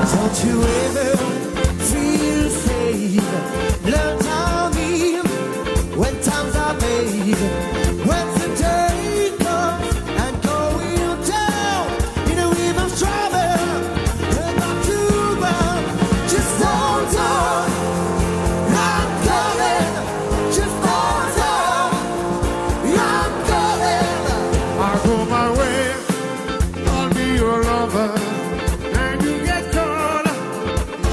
Don't you ever feel safe? Learn how me when times are made. When the day comes and going down in a wave of trouble, and not to run, just hold on. I'm coming, just hold on. I'm coming. I go my way, I'll be your lover.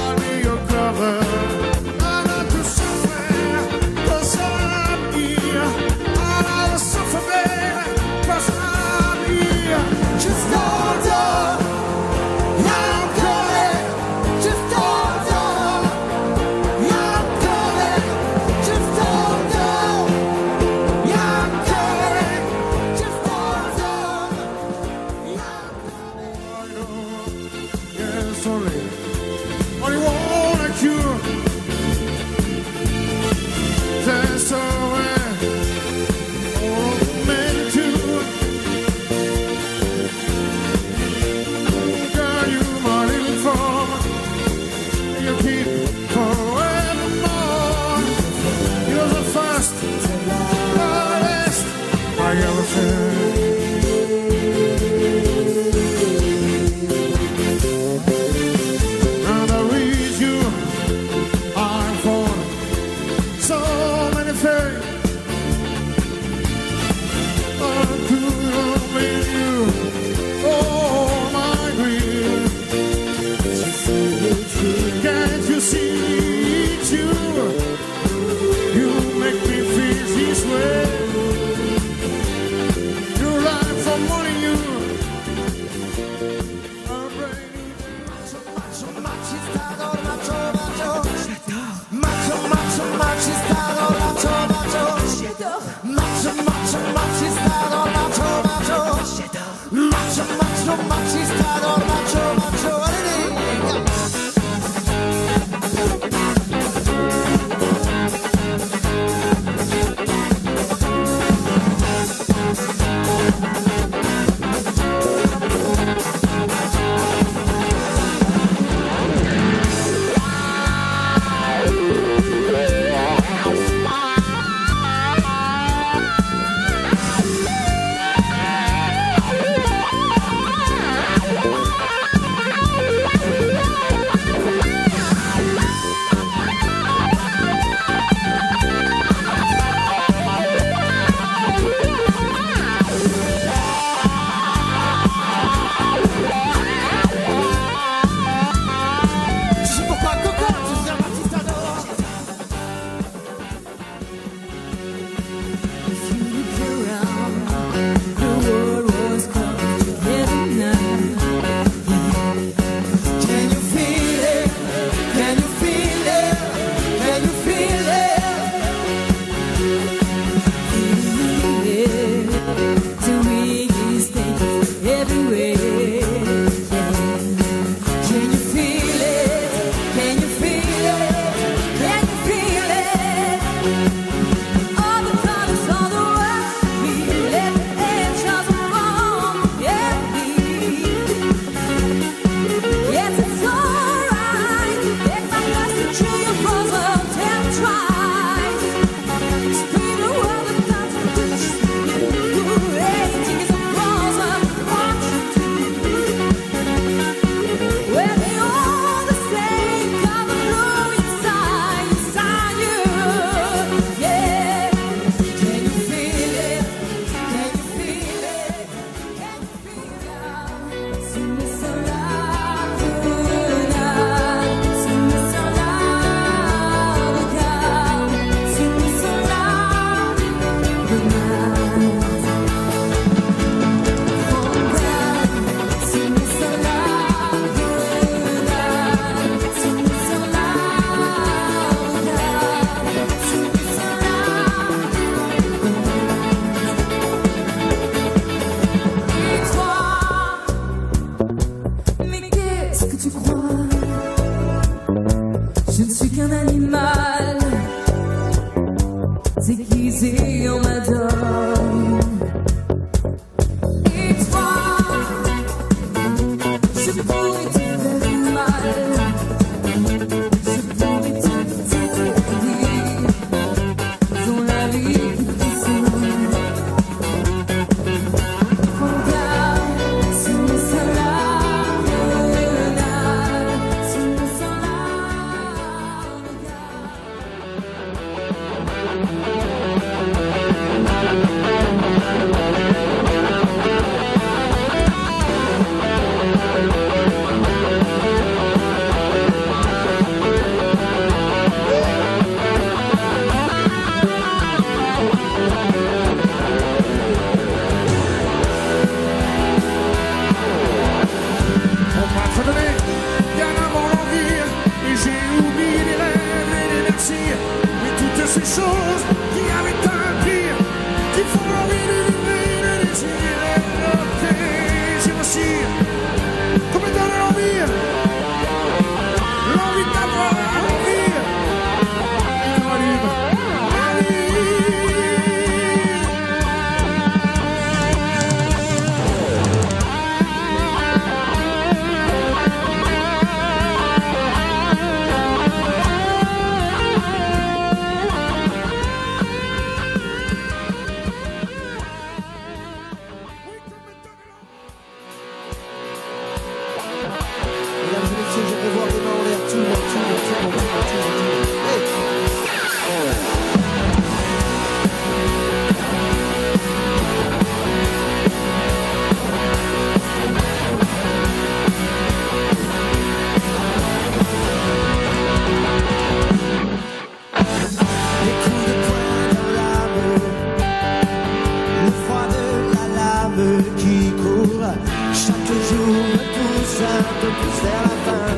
Chaque jour me pousse un peu plus vers la fin.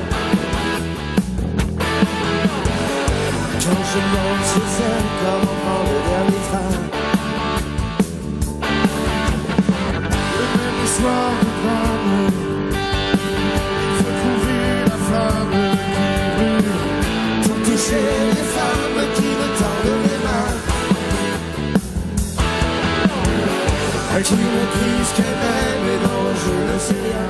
Quand je monte sur scène comme on prend le dernier train. Le même soir de drame, il faut trouver la flamme qui brûle pour toucher les femmes qui me tendent les mains. Elle qui me disent qu'elle aime et dont je ne sais rien.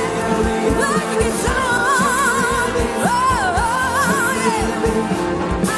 I